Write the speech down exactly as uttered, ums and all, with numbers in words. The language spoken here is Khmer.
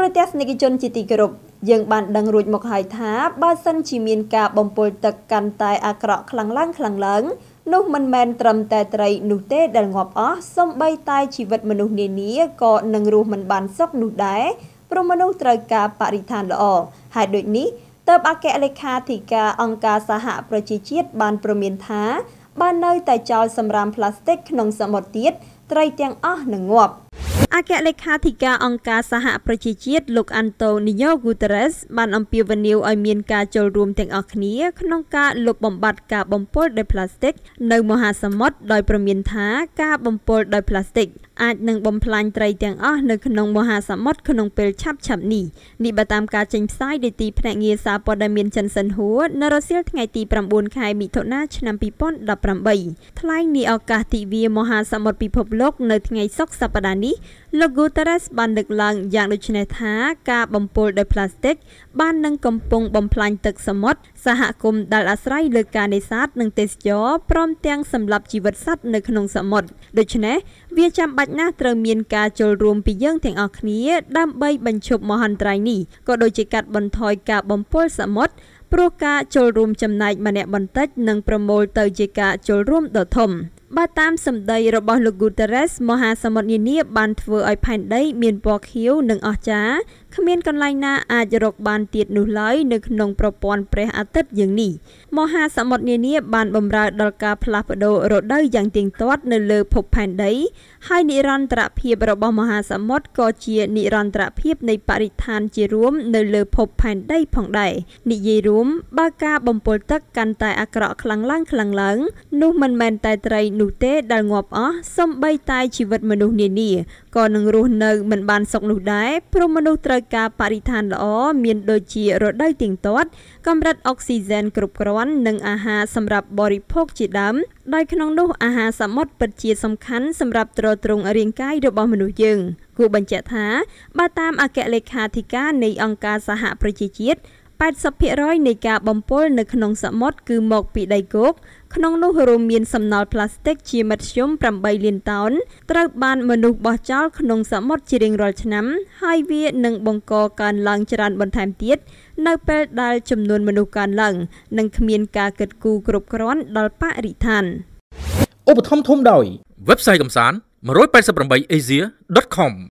ប្រទេសនិកជនជាទីគោរពយើងបានដឹងរួចមកហើយថាបើសិនជាមានការបំពុលទឹកកាន់តែអាក្រក់ខ្លាំងឡើងខ្លាំងឡើងនោះមិនមែនត្រឹមតែត្រីនោះទេដែលងាប់អស់សូម្បីតែជីវិតមនុស្សនានាក៏នឹងរស់មិនបានសុខនោះដែរព្រោះមនុស្សត្រូវការបរិស្ថានល្អហើយដូចនេះទើបអគ្គលេខាធិការអង្គការសហប្រជាជាតិបានព្រមានថាបើនៅតែចោលសម្រាមផ្លាស្ទិកក្នុងសមុទ្រទៀតត្រីទាំងអស់នឹងងាប់អគ្គលេខាធិការអង្គការសហប្រជាជាតិលោកអាន់តូនីញ៉ូ ហ្គូតេរ៉េសបានអំពាវនាវឲ្យមានការចូលរួមទាំងអស់គ្នាក្នុងការលុបបំបាត់ការបំពុលដោយផ្លាស្ទិកនៅមហាសមុទ្រដោយព្រមានថាការបំពុលដោយផ្លាស្ទិកអាចនឹងបំផ្លាញត្រីទាំងអស់នៅក្នុងមហាសមុទ្រក្នុងពេលឆាប់ឆាប់នេះនេះបើតាមការចេញផ្សាយដោយទីភ្នាក់ងារសារព័ត៌មានចិនសិនហួរនៅរសៀលថ្ងៃទីប្រាំបួនខែមិថុនាឆ្នាំពីរពាន់ដប់ប្រាំបីថ្លែងនាឱកាសទិវាមហាសមុទ្រពិភពលោកនៅថ្ងៃសុក្រសប្តាហ៍នេះលោក ហ្គូតេរ៉េស បានលើកឡើងយ៉ាងដូចនេះថាការបំពុលដោយផ្លាស្ទិកបាននឹងកំពុងបំផ្លាញទឹកសមុទ្រសហគមន៍ដែលអាស្រ័យលើការនេសាទនិងទេសចរព្រមទាំងសម្លាប់ជីវិតសត្វនៅក្នុងសមុទ្រដូច្នេះវាចាំបាច់ណាស់ត្រូវមានការចូលរួមពីយើងទាំងអស់គ្នាដើម្បីបញ្ឈប់មហន្តរាយនេះក៏ដូចជាកាត់បន្ថយការបំពុលសមុទ្រព្រោះការចូលរួមចំណែកម្នាក់បន្តិចនឹងប្រមូលទៅជាការចូលរួមដ៏ធំបើតាមសម្ដីរបស់លោក ហ្គូតេរ៉េស មហាសមុទ្រនានាបានធ្វើឲ្យផែនដីមានពណ៌ខៀវនិងអស្ចារ្យគ្មានកន្លែងណាអាចរកបានទៀតនោះឡើយនៅក្នុងប្រព័ន្ធព្រះអាទិត្យយើងនេះមហាសមុទ្រនានាបានបម្រើដល់ការផ្លាស់ប្ដូររដូវយ៉ាងទៀងទាត់នៅលើភពផែនដីហើយនិរន្តរភាពរបស់មហាសមុទ្រក៏ជានិរន្តរភាពនៃបរិស្ថានជារួមនៅលើភពផែនដីផងដែរនិយាយរួមបើការបំពុលទឹកកាន់តែអាក្រក់ខ្លាំងឡើងខ្លាំងឡើងនោះមិនមែនតែត្រីនោះទេដែលងាប់អស់សូម្បីតែជីវិតមនុស្សនានាក៏នឹងរស់នៅមិនបានសុខនោះដែរព្រោះមនុស្សត្រូវការបរិស្ថានល្អមានដូចជារដូវទៀងទាត់កម្រិតអុកស៊ីហ្សែនគ្រប់គ្រាន់និងអាហារសម្រាប់បរិភោគជាដើមដោយក្នុងនោះអាហារសមុទ្រពិតជាសំខាន់សម្រាប់ទ្រទ្រង់រាងកាយរបស់មនុស្សយើងគួរបញ្ជាក់ថាបើតាមអគ្គលេខាធិការនៃអង្គការសហប្រជាជាតិប៉ែតសិបភាគរយនៃការបំពុលនៅក្នុងសមុទ្រគឺមកពីដីគោកក្នុងនោះរួមមានសំណល់ផ្លាស្ទិកជាមធ្យមប្រាំបីលានតោនត្រូវបានមនុស្សបោះចោលក្នុងសមុទ្រជារៀងរាល់ឆ្នាំហើយវានឹងបង្កកើនឡើងច្រើនបន្ថែមទៀតនៅពេលដែលចំនួនមនុស្សកើនឡើងនិងគ្មានការគិតគូរគ្រប់គ្រាន់ដល់បរិស្ថានឧបត្ថម្ភធំដោយ Website កំសាន្តone eight eight eight asia dot com